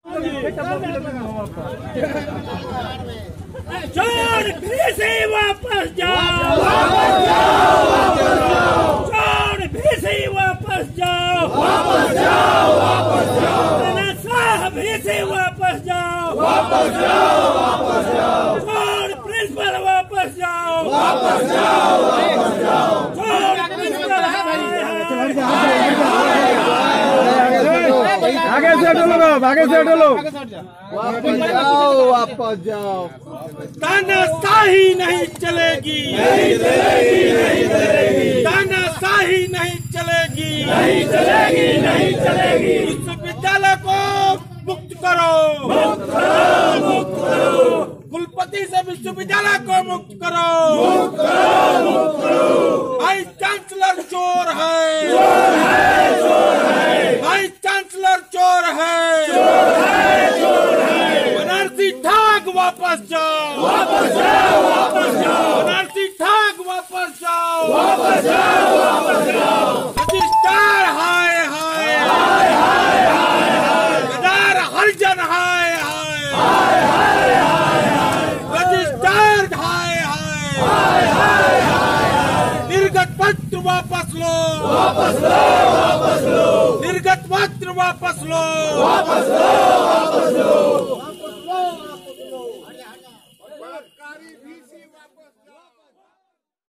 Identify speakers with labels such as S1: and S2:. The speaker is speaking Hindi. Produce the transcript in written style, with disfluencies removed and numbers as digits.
S1: छोड़ से वापस जाओ, छोड़ से वापस जाओ, साहब से वापस जाओ, छोड़ प्रिंसिपल वापस जाओ, छोड़ प्रिंसिपल।
S2: आगे से हटो लोग, आगे से हटो लोग,
S3: वापस जाओ, वापस जाओ।
S1: तानाशाही नहीं चलेगी, तानाशाही नहीं चलेगी, विश्वविद्यालय को मुक्त करो, कुलपति से विश्वविद्यालय को मुक्त करो, वाइस चांसलर चोर है, वाइस चांसलर चोर है, बनारसी ठाक वापस जाओ, बनारसी ठाक वापस जाओ, रजिस्ट्रार हाय हाय, गदार हरिजन हाय हाय, रजिस्ट्रार हाय हाय, निर्गत पत्र वापस लो, निर्गत पत्र वापस लो, सरकारी वीसी वापस लो।